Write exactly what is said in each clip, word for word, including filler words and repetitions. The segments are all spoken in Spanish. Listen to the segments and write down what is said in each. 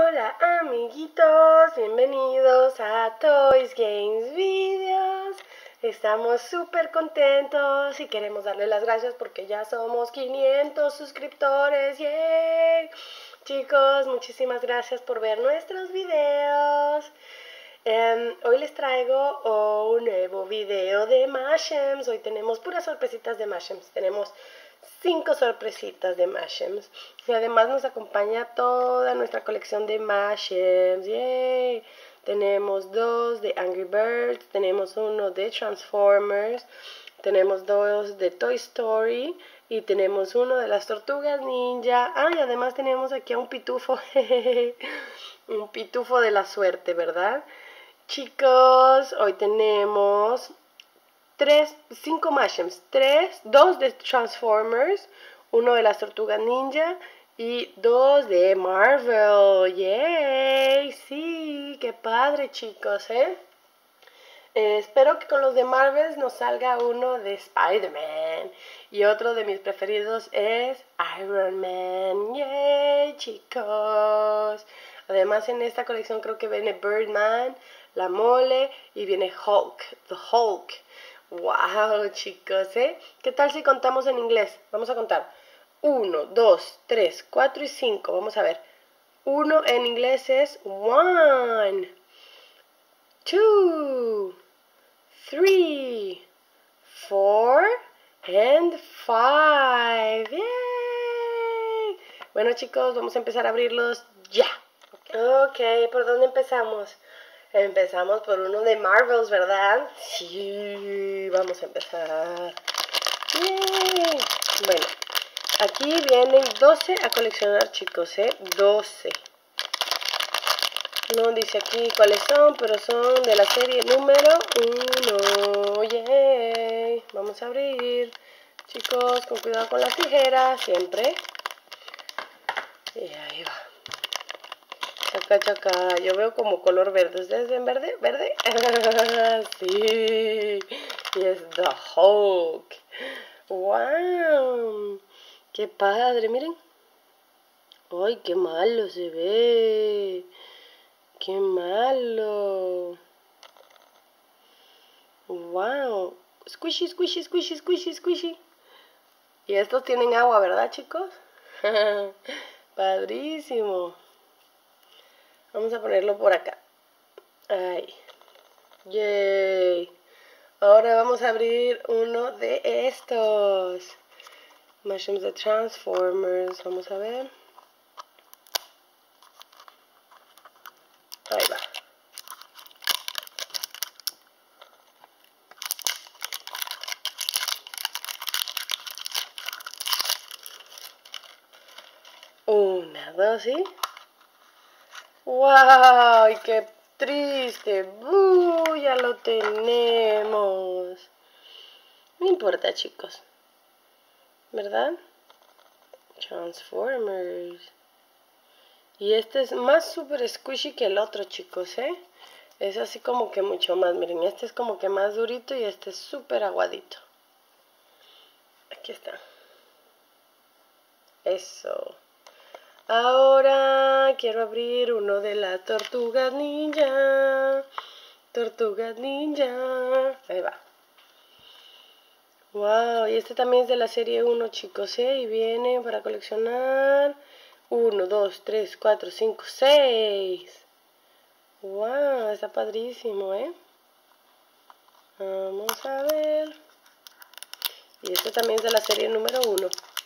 Hola amiguitos, bienvenidos a Toys Games Videos. Estamos súper contentos y queremos darle las gracias porque ya somos quinientos suscriptores. ¡Yay! Chicos, muchísimas gracias por ver nuestros videos. Um, hoy les traigo oh, un nuevo video de Mashems. Hoy tenemos puras sorpresitas de Mashems. Tenemos cinco sorpresitas de Mashems. Y además nos acompaña toda nuestra colección de Mashems. ¡Yay! Tenemos dos de Angry Birds, tenemos uno de Transformers, tenemos dos de Toy Story y tenemos uno de las Tortugas Ninja. Ah, y además tenemos aquí a un pitufo. Un pitufo de la suerte, ¿verdad? Chicos, hoy tenemos tres, cinco Mashems, tres, dos de Transformers, uno de las Tortugas Ninja y dos de Marvel. ¡Yay! Sí, qué padre, chicos, ¿eh? Eh, espero que con los de Marvel nos salga uno de Spider-Man. Y otro de mis preferidos es Iron Man. ¡Yay, chicos! Además en esta colección creo que viene Birdman, la Mole y viene Hulk, The Hulk. ¡Wow, chicos! ¿eh? ¿Qué tal si contamos en inglés? Vamos a contar. Uno, dos, tres, cuatro y cinco. Vamos a ver. Uno en inglés es one. Two, three, four, and five. ¡Yay! Bueno, chicos, vamos a empezar a abrirlos ya. Ok, ¿por dónde empezamos? Empezamos por uno de Marvels, ¿verdad? Sí, vamos a empezar. ¡Yay! Bueno, aquí vienen doce a coleccionar, chicos, ¿eh? doce. No dice aquí cuáles son, pero son de la serie número uno. ¡Yay! Vamos a abrir. Chicos, con cuidado con las tijeras, siempre. Y ahí va. Chaca, chaca. Yo veo como color verde. ¿Ustedes ven verde? ¿Verde? Sí. Y es The Hulk. ¡Wow! ¡Qué padre! Miren. ¡Ay, qué malo se ve! ¡Qué malo! ¡Wow! Squishy, squishy, squishy, squishy, squishy. Y estos tienen agua, ¿verdad, chicos? Padrísimo. Vamos a ponerlo por acá. Ay. Yay. Ahora vamos a abrir uno de estos. Mashems de Transformers. Vamos a ver. Ahí va. Una, dos y... ¡Wow! ¡Qué triste! ¡Buu! Ya lo tenemos. No importa, chicos. ¿Verdad? Transformers. Y este es más super squishy que el otro, chicos, ¿eh? Es así como que mucho más. Miren, este es como que más durito y este es súper aguadito. Aquí está. Eso. Ahora quiero abrir uno de las Tortugas Ninja. Tortugas Ninja. Ahí va. Wow, y este también es de la serie uno, chicos, ¿eh? Y viene para coleccionar uno, dos, tres, cuatro, cinco, seis. Wow, está padrísimo, ¿eh? Vamos a ver. Y este también es de la serie número uno.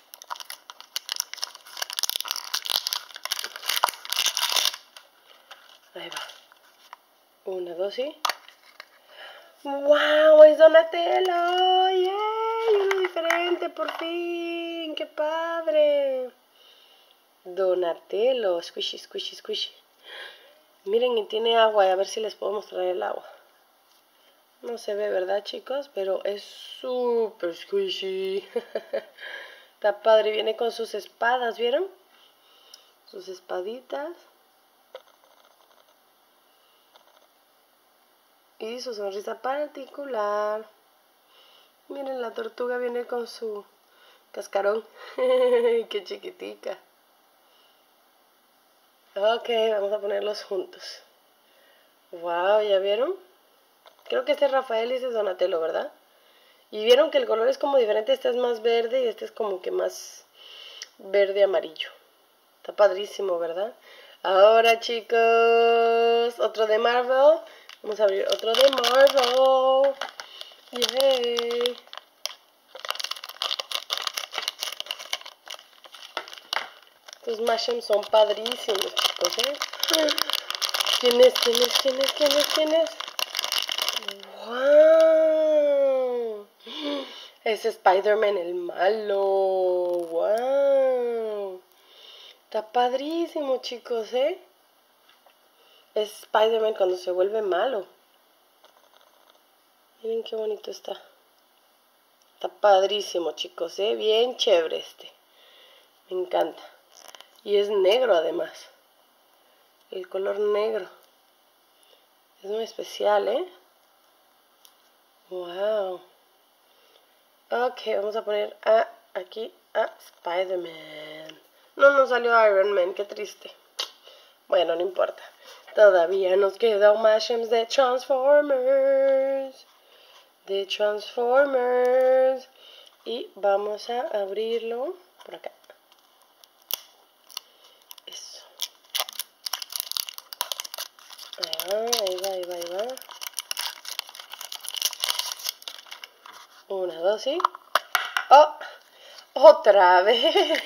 Ahí va. Una, dos y... ¡Wow! ¡Es Donatello! ¡Yay! Uno diferente, por fin. ¡Qué padre! Donatello. Squishy, squishy, squishy. Miren, y tiene agua. A ver si les puedo mostrar el agua. No se ve, ¿verdad, chicos? Pero es súper squishy. Está padre. Viene con sus espadas, ¿vieron? Sus espaditas. Y su sonrisa particular. Miren, la tortuga viene con su cascarón. Qué chiquitica. Ok, vamos a ponerlos juntos. Wow, ¿ya vieron? Creo que este es Rafael y este es Donatello, ¿verdad? Y vieron que el color es como diferente, este es más verde y este es como que más verde amarillo. Está padrísimo, ¿verdad? Ahora, chicos, otro de Marvel. Vamos a abrir otro de Marvel. Yay. Estos mashups son padrísimos, chicos, ¿eh? ¿Quién es? ¿Quién es? ¿Quién es? ¿Quién es? ¿Quién es? ¡Wow! Es Spider-Man el malo. ¡Wow! Está padrísimo, chicos, ¿eh? Es Spider-Man cuando se vuelve malo. Miren qué bonito está. Está padrísimo, chicos, ¿eh? Bien chévere este. Me encanta. Y es negro, además. El color negro. Es muy especial, ¿eh? ¡Wow! Ok, vamos a poner a, aquí a Spider-Man. No nos salió Iron Man, qué triste. Bueno, no importa. Todavía nos quedan mashups de Transformers. De Transformers. Y vamos a abrirlo por acá. Eso. Ahí va, ahí va, ahí va, ahí va. Una, dos y... ¡Oh! ¡Otra vez!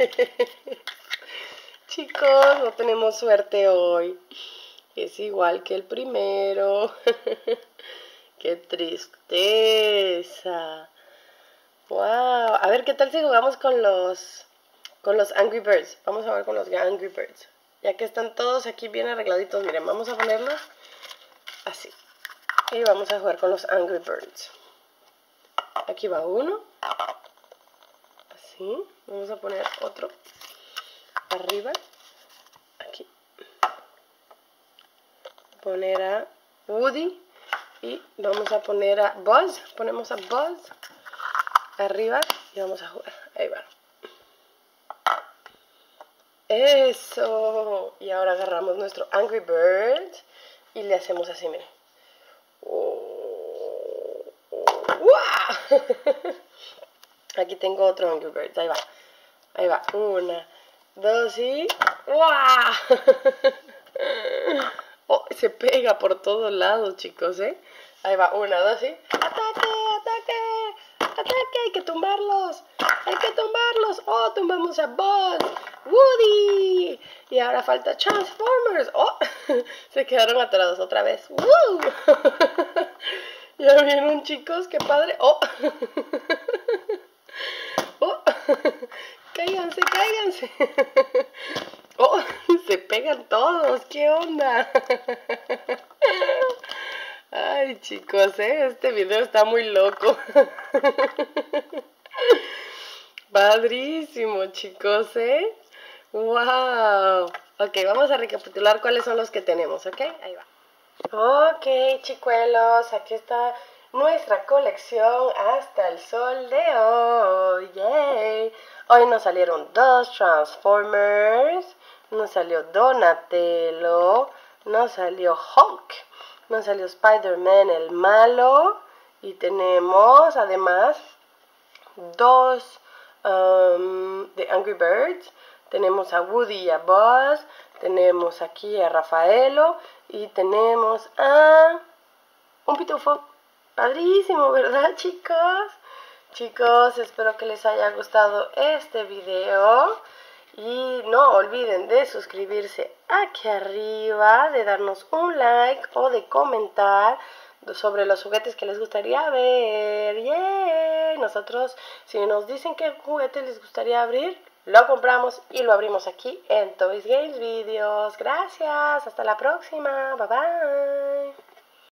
Chicos, no tenemos suerte hoy. Es igual que el primero. ¡Qué tristeza! ¡Wow! A ver, ¿qué tal si jugamos con los, con los Angry Birds? Vamos a ver con los Angry Birds. Ya que están todos aquí bien arregladitos, miren, vamos a ponerlos así. Y vamos a jugar con los Angry Birds. Aquí va uno. Así. Vamos a poner otro arriba. Aquí. Poner a Woody. Y vamos a poner a Buzz. Ponemos a Buzz arriba y vamos a jugar. Ahí va. Eso. Y ahora agarramos nuestro Angry Bird y le hacemos así, miren. Oh, oh, ¡wow! Aquí tengo otro Angry Bird. Ahí va. Ahí va. Una, dos y... ¡wow! Oh, se pega por todos lados, chicos, ¿eh? Ahí va. Una, dos y... ¡ataque! ¡Ataque! ¡Ataque! ¡Hay que tumbarlos! ¡Hay que tumbarlos! ¡Oh! ¡Tumbamos a Buzz! ¡Woody! Y ahora falta Transformers. ¡Oh! Se quedaron atorados otra vez. ¡Woo! ¿Ya vieron, chicos? ¡Qué padre! ¡Oh! ¡Oh! ¡Cáiganse, cáiganse! ¡Oh! Se pegan todos. ¿Qué onda? Ay, chicos, ¿eh? Este video está muy loco. Padrísimo, chicos, ¿eh? ¡Wow! Ok, vamos a recapitular cuáles son los que tenemos, ¿ok? Ahí va. Ok, chicuelos, aquí está nuestra colección hasta el sol de hoy. ¡Yay! Hoy nos salieron dos Transformers, nos salió Donatello, nos salió Hulk, nos salió Spider-Man el malo y tenemos además dos um, de Angry Birds. Tenemos a Woody y a Buzz, tenemos aquí a Rafaelo y tenemos a un pitufo. Padrísimo, ¿verdad, chicos? Chicos, espero que les haya gustado este video. Y no olviden de suscribirse aquí arriba, de darnos un like o de comentar sobre los juguetes que les gustaría ver. ¡Yay! Nosotros, si nos dicen qué juguete les gustaría abrir, lo compramos y lo abrimos aquí en Toys Games Videos. Gracias, hasta la próxima. Bye bye.